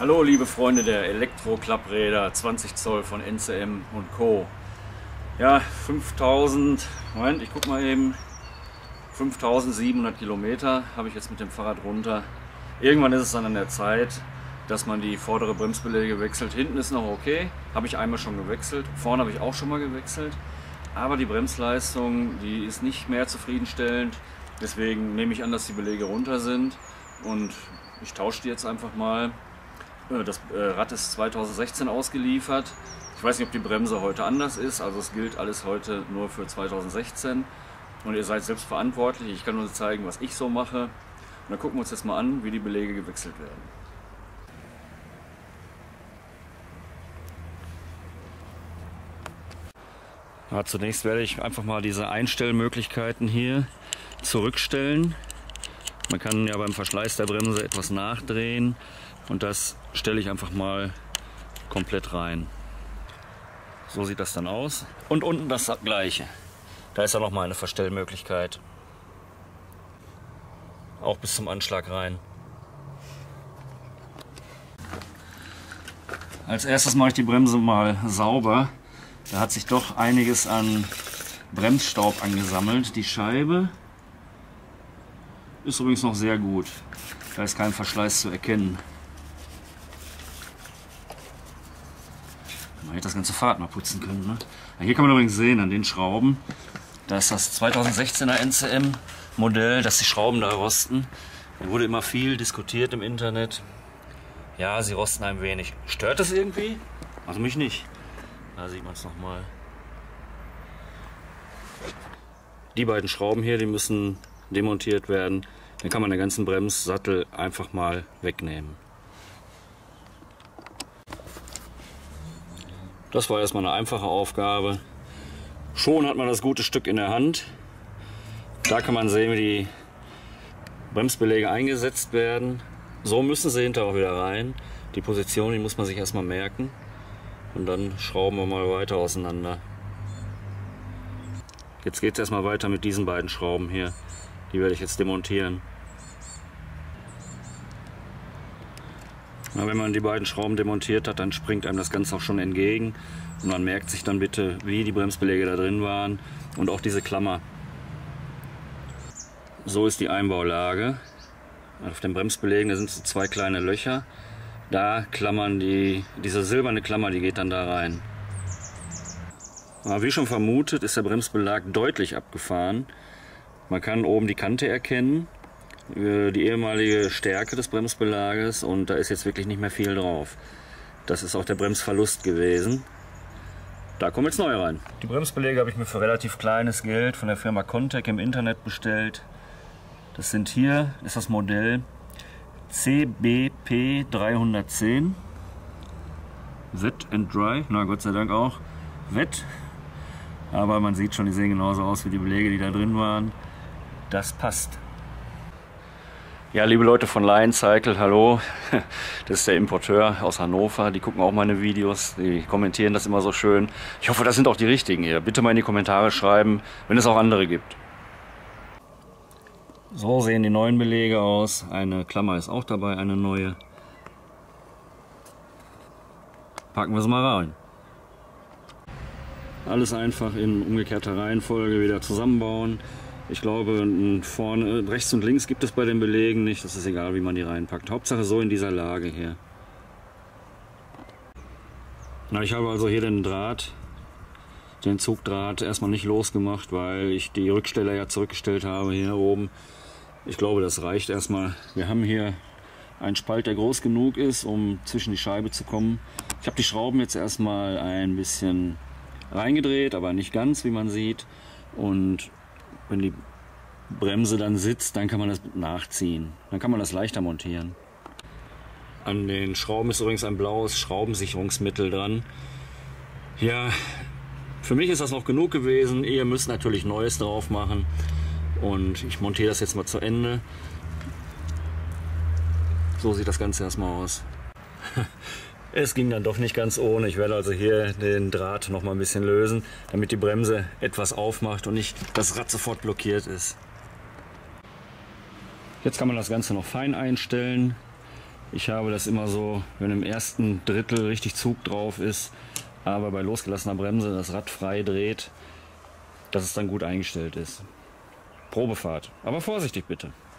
Hallo liebe Freunde der Elektro-Klappräder 20 Zoll von NCM und Co. Ja, 5000, Moment, ich guck mal eben, 5700 Kilometer habe ich jetzt mit dem Fahrrad runter. Irgendwann ist es dann an der Zeit, dass man die vordere Bremsbeläge wechselt. Hinten ist noch okay, habe ich einmal schon gewechselt, vorne habe ich auch schon mal gewechselt. Aber die Bremsleistung, die ist nicht mehr zufriedenstellend. Deswegen nehme ich an, dass die Beläge runter sind und ich tausche die jetzt einfach mal. Das Rad ist 2016 ausgeliefert. Ich weiß nicht, ob die Bremse heute anders ist, also es gilt alles heute nur für 2016. Und ihr seid selbst verantwortlich, ich kann nur zeigen, was ich so mache. Und dann gucken wir uns jetzt mal an, wie die Beläge gewechselt werden. Ja, zunächst werde ich einfach mal diese Einstellmöglichkeiten hier zurückstellen. Man kann ja beim Verschleiß der Bremse etwas nachdrehen und das stelle ich einfach mal komplett rein. So sieht das dann aus. Und unten das gleiche. Da ist ja noch mal eine Verstellmöglichkeit. Auch bis zum Anschlag rein. Als erstes mache ich die Bremse mal sauber. Da hat sich doch einiges an Bremsstaub angesammelt. Die Scheibe ist übrigens noch sehr gut. Da ist kein Verschleiß zu erkennen. Man hätte das ganze Fahrrad mal putzen können. Ne? Ja, hier kann man übrigens sehen an den Schrauben, da ist das 2016er NCM Modell, dass die Schrauben da rosten. Da wurde immer viel diskutiert im Internet. Ja, sie rosten ein wenig. Stört das irgendwie? Also mich nicht. Da sieht man es nochmal. Die beiden Schrauben hier, die müssen demontiert werden. Dann kann man den ganzen Bremssattel einfach mal wegnehmen. Das war erstmal eine einfache Aufgabe. Schon hat man das gute Stück in der Hand. Da kann man sehen, wie die Bremsbeläge eingesetzt werden. So müssen sie hinterher auch wieder rein. Die Position, die muss man sich erstmal merken. Und dann schrauben wir mal weiter auseinander. Jetzt geht es erstmal weiter mit diesen beiden Schrauben hier. Die werde ich jetzt demontieren. Na, wenn man die beiden Schrauben demontiert hat, dann springt einem das Ganze auch schon entgegen. Und man merkt sich dann bitte, wie die Bremsbeläge da drin waren und auch diese Klammer. So ist die Einbaulage. Auf den Bremsbelägen, da sind so zwei kleine Löcher. Da klammern diese silberne Klammer, die geht dann da rein. Aber wie schon vermutet, ist der Bremsbelag deutlich abgefahren. Man kann oben die Kante erkennen, die ehemalige Stärke des Bremsbelages, und da ist jetzt wirklich nicht mehr viel drauf. Das ist auch der Bremsverlust gewesen. Da kommen jetzt neue rein. Die Bremsbeläge habe ich mir für relativ kleines Geld von der Firma Contec im Internet bestellt. Das sind hier, ist das Modell CBP 310. Wet and Dry, na Gott sei Dank auch wett. Aber man sieht schon, die sehen genauso aus wie die Beläge, die da drin waren. Das passt. Ja, liebe Leute von Lion Cycle, hallo. Das ist der Importeur aus Hannover. Die gucken auch meine Videos, die kommentieren das immer so schön. Ich hoffe, das sind auch die richtigen hier. Bitte mal in die Kommentare schreiben, wenn es auch andere gibt. So sehen die neuen Beläge aus. Eine Klammer ist auch dabei, eine neue. Packen wir sie mal rein. Alles einfach in umgekehrter Reihenfolge wieder zusammenbauen. Ich glaube, vorne, rechts und links gibt es bei den Belägen nicht. Das ist egal, wie man die reinpackt. Hauptsache so in dieser Lage hier. Na, ich habe also hier den Zugdraht erstmal nicht losgemacht, weil ich die Rücksteller ja zurückgestellt habe hier oben. Ich glaube, das reicht erstmal. Wir haben hier einen Spalt, der groß genug ist, um zwischen die Scheibe zu kommen. Ich habe die Schrauben jetzt erstmal ein bisschen reingedreht, aber nicht ganz, wie man sieht. Und wenn die Bremse dann sitzt, dann kann man das nachziehen. Dann kann man das leichter montieren. An den Schrauben ist übrigens ein blaues Schraubensicherungsmittel dran. Ja, für mich ist das noch genug gewesen. Ihr müsst natürlich Neues drauf machen. Und ich montiere das jetzt mal zu Ende. So sieht das Ganze erstmal aus. Es ging dann doch nicht ganz ohne. Ich werde also hier den Draht noch mal ein bisschen lösen, damit die Bremse etwas aufmacht und nicht das Rad sofort blockiert ist. Jetzt kann man das Ganze noch fein einstellen. Ich habe das immer so, wenn im ersten Drittel richtig Zug drauf ist, aber bei losgelassener Bremse das Rad frei dreht, dass es dann gut eingestellt ist. Probefahrt, aber vorsichtig bitte.